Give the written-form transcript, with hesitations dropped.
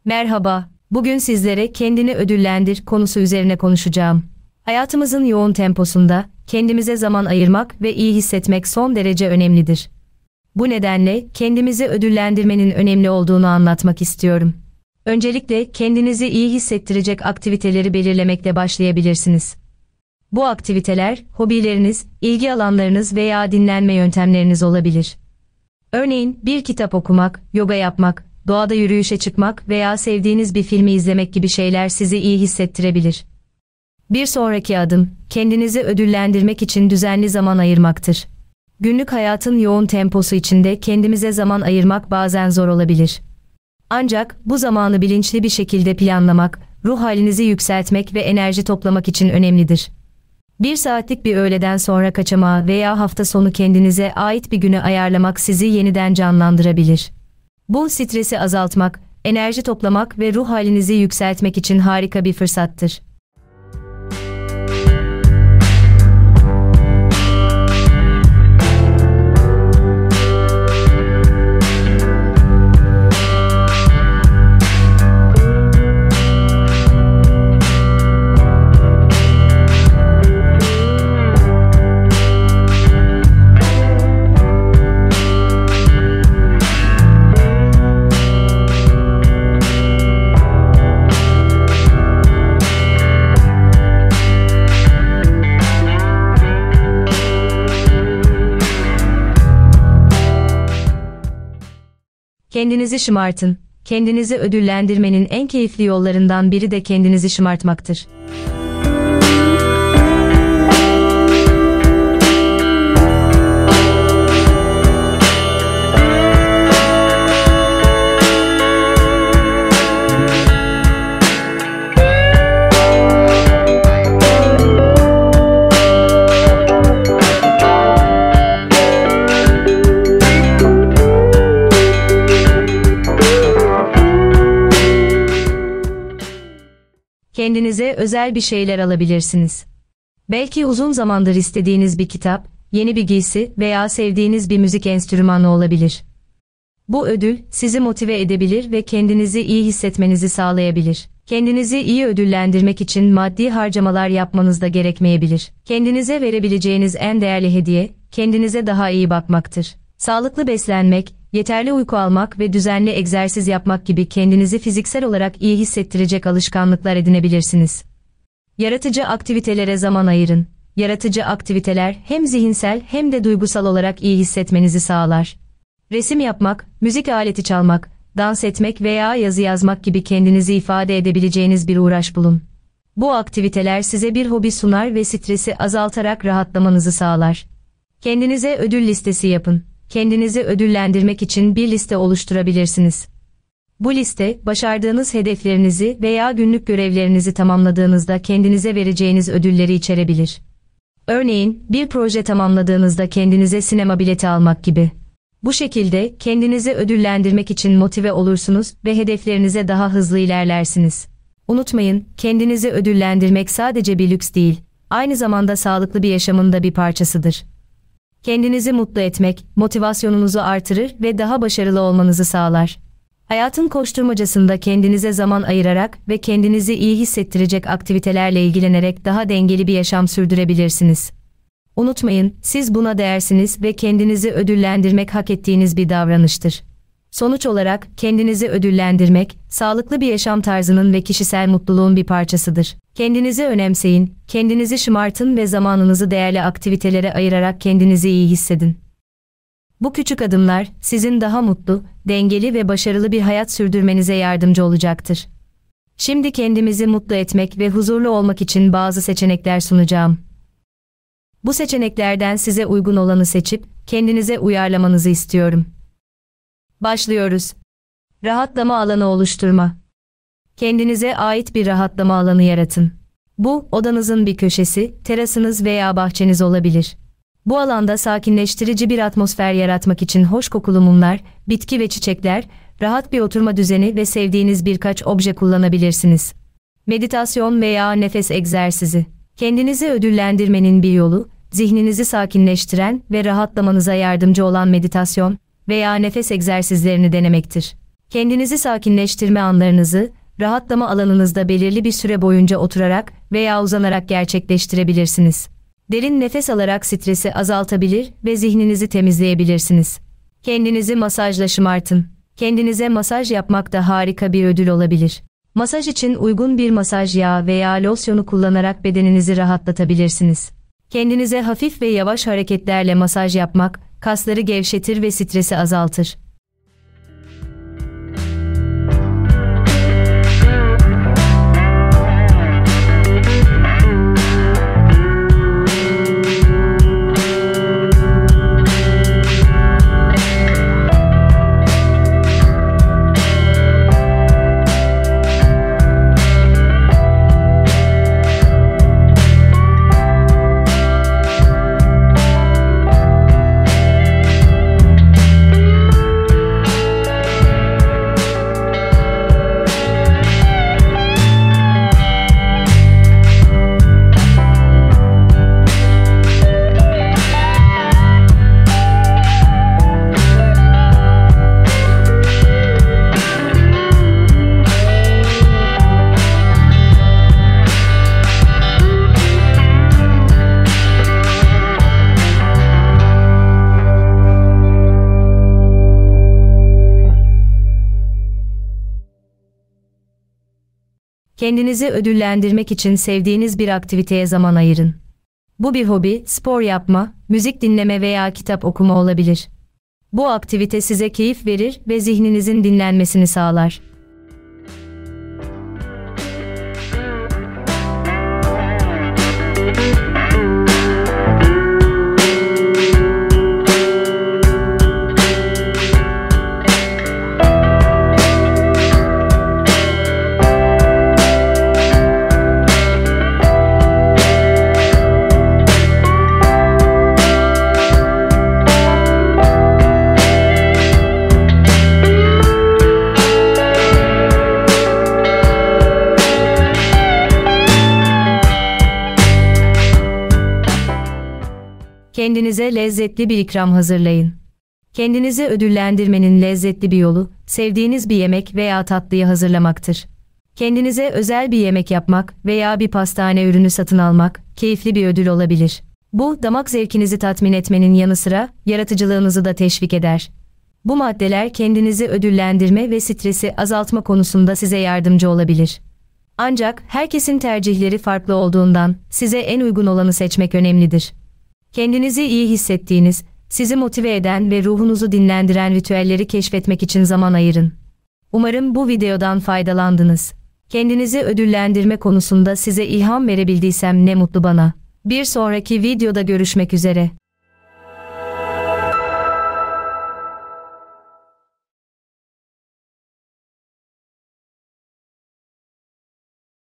Merhaba, bugün sizlere kendini ödüllendir konusu üzerine konuşacağım. Hayatımızın yoğun temposunda kendimize zaman ayırmak ve iyi hissetmek son derece önemlidir. Bu nedenle kendimizi ödüllendirmenin önemli olduğunu anlatmak istiyorum. Öncelikle kendinizi iyi hissettirecek aktiviteleri belirlemekle başlayabilirsiniz. Bu aktiviteler, hobileriniz, ilgi alanlarınız veya dinlenme yöntemleriniz olabilir. Örneğin bir kitap okumak, yoga yapmak, doğada yürüyüşe çıkmak veya sevdiğiniz bir filmi izlemek gibi şeyler sizi iyi hissettirebilir. Bir sonraki adım, kendinizi ödüllendirmek için düzenli zaman ayırmaktır. Günlük hayatın yoğun temposu içinde kendimize zaman ayırmak bazen zor olabilir. Ancak bu zamanı bilinçli bir şekilde planlamak, ruh halinizi yükseltmek ve enerji toplamak için önemlidir. 1 saatlik bir öğleden sonra kaçamağı veya hafta sonu kendinize ait bir güne ayarlamak sizi yeniden canlandırabilir. Bu stresi azaltmak, enerji toplamak ve ruh halinizi yükseltmek için harika bir fırsattır. Kendinizi şımartın. Kendinizi ödüllendirmenin en keyifli yollarından biri de kendinizi şımartmaktır. Kendinize özel bir şeyler alabilirsiniz. Belki uzun zamandır istediğiniz bir kitap, yeni bir giysi veya sevdiğiniz bir müzik enstrümanı olabilir. Bu ödül sizi motive edebilir ve kendinizi iyi hissetmenizi sağlayabilir. Kendinizi iyi ödüllendirmek için maddi harcamalar yapmanız da gerekmeyebilir. Kendinize verebileceğiniz en değerli hediye, kendinize daha iyi bakmaktır. Sağlıklı beslenmek, yeterli uyku almak ve düzenli egzersiz yapmak gibi kendinizi fiziksel olarak iyi hissettirecek alışkanlıklar edinebilirsiniz. Yaratıcı aktivitelere zaman ayırın. Yaratıcı aktiviteler hem zihinsel hem de duygusal olarak iyi hissetmenizi sağlar. Resim yapmak, müzik aleti çalmak, dans etmek veya yazı yazmak gibi kendinizi ifade edebileceğiniz bir uğraş bulun. Bu aktiviteler size bir hobi sunar ve stresi azaltarak rahatlamanızı sağlar. Kendinize ödül listesi yapın. Kendinizi ödüllendirmek için bir liste oluşturabilirsiniz. Bu liste, başardığınız hedeflerinizi veya günlük görevlerinizi tamamladığınızda kendinize vereceğiniz ödülleri içerebilir. Örneğin, bir proje tamamladığınızda kendinize sinema bileti almak gibi. Bu şekilde kendinizi ödüllendirmek için motive olursunuz ve hedeflerinize daha hızlı ilerlersiniz. Unutmayın, kendinizi ödüllendirmek sadece bir lüks değil, aynı zamanda sağlıklı bir yaşamın da bir parçasıdır. Kendinizi mutlu etmek, motivasyonunuzu artırır ve daha başarılı olmanızı sağlar. Hayatın koşturmacasında kendinize zaman ayırarak ve kendinizi iyi hissettirecek aktivitelerle ilgilenerek daha dengeli bir yaşam sürdürebilirsiniz. Unutmayın, siz buna değersiniz ve kendinizi ödüllendirmek hak ettiğiniz bir davranıştır. Sonuç olarak, kendinizi ödüllendirmek, sağlıklı bir yaşam tarzının ve kişisel mutluluğun bir parçasıdır. Kendinizi önemseyin, kendinizi şımartın ve zamanınızı değerli aktivitelere ayırarak kendinizi iyi hissedin. Bu küçük adımlar, sizin daha mutlu, dengeli ve başarılı bir hayat sürdürmenize yardımcı olacaktır. Şimdi kendimizi mutlu etmek ve huzurlu olmak için bazı seçenekler sunacağım. Bu seçeneklerden size uygun olanı seçip, kendinize uyarlamanızı istiyorum. Başlıyoruz. Rahatlama alanı oluşturma. Kendinize ait bir rahatlama alanı yaratın. Bu, odanızın bir köşesi, terasınız veya bahçeniz olabilir. Bu alanda sakinleştirici bir atmosfer yaratmak için hoş kokulu mumlar, bitki ve çiçekler, rahat bir oturma düzeni ve sevdiğiniz birkaç obje kullanabilirsiniz. Meditasyon veya nefes egzersizi. Kendinizi ödüllendirmenin bir yolu, zihninizi sakinleştiren ve rahatlamanıza yardımcı olan meditasyon veya nefes egzersizlerini denemektir. Kendinizi sakinleştirme anlarınızı, rahatlama alanınızda belirli bir süre boyunca oturarak veya uzanarak gerçekleştirebilirsiniz. Derin nefes alarak stresi azaltabilir ve zihninizi temizleyebilirsiniz. Kendinizi masajla şımartın. Kendinize masaj yapmak da harika bir ödül olabilir. Masaj için uygun bir masaj yağı veya losyonu kullanarak bedeninizi rahatlatabilirsiniz. Kendinize hafif ve yavaş hareketlerle masaj yapmak, kasları gevşetir ve stresi azaltır. Kendinizi ödüllendirmek için sevdiğiniz bir aktiviteye zaman ayırın. Bu bir hobi, spor yapma, müzik dinleme veya kitap okuma olabilir. Bu aktivite size keyif verir ve zihninizin dinlenmesini sağlar. Kendinize lezzetli bir ikram hazırlayın. Kendinizi ödüllendirmenin lezzetli bir yolu, sevdiğiniz bir yemek veya tatlıyı hazırlamaktır. Kendinize özel bir yemek yapmak veya bir pastane ürünü satın almak, keyifli bir ödül olabilir. Bu, damak zevkinizi tatmin etmenin yanı sıra, yaratıcılığınızı da teşvik eder. Bu maddeler kendinizi ödüllendirme ve stresi azaltma konusunda size yardımcı olabilir. Ancak, herkesin tercihleri farklı olduğundan, size en uygun olanı seçmek önemlidir. Kendinizi iyi hissettiğiniz, sizi motive eden ve ruhunuzu dinlendiren ritüelleri keşfetmek için zaman ayırın. Umarım bu videodan faydalandınız. Kendinizi ödüllendirme konusunda size ilham verebildiysem ne mutlu bana. Bir sonraki videoda görüşmek üzere.